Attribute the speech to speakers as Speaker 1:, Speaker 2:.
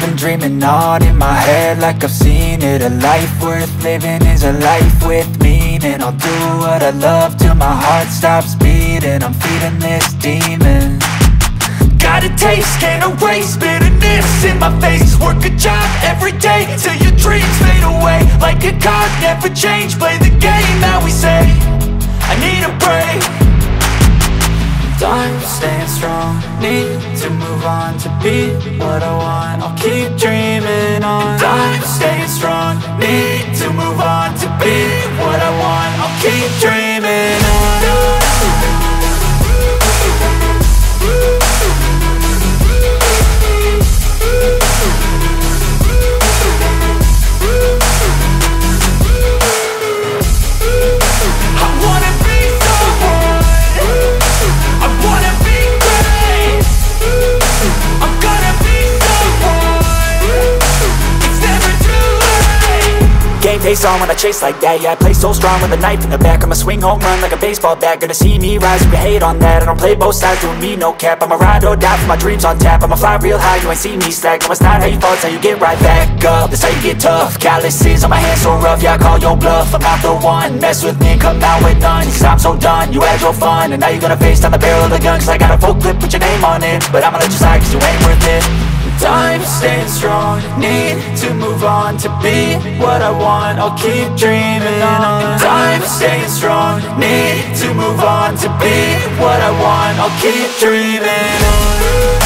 Speaker 1: been dreaming on in my head like I've seen it. A life worth living is a life with meaning. I'll do what I love till my heart stops beating. I'm feeding this demon. Got a taste, can't erase bitterness in my face. Work a job every day till your dreams fade away. Like a card, never change, play the game that we say. I need a break. I'm staying strong, need to move on to be what I want. I'll keep dreaming on. I'm staying strong, need to move on to be what I want. I'll keep dreaming on. Face on when I chase like that. Yeah, I play so strong with a knife in the back. I'ma swing home run like a baseball bat. Gonna see me rise, you can hate on that. I don't play both sides, doing me no cap. I'ma ride or die for my dreams on tap. I'ma fly real high, you ain't see me slack. No, it's not how you fall, it's how you get right back up. That's how you get tough. Calluses on my hands so rough, yeah, I call your bluff. I'm not the one, mess with me and come out with none. Cause I'm so done, you had your fun. And now you're gonna face down the barrel of the gun. Cause I got a full clip with your name on it. But I'ma let you slide cause you ain't worth it. I'm staying strong, need to move on to be what I want. I'll keep dreaming on. I'm staying strong, need to move on to be what I want. I'll keep dreaming on.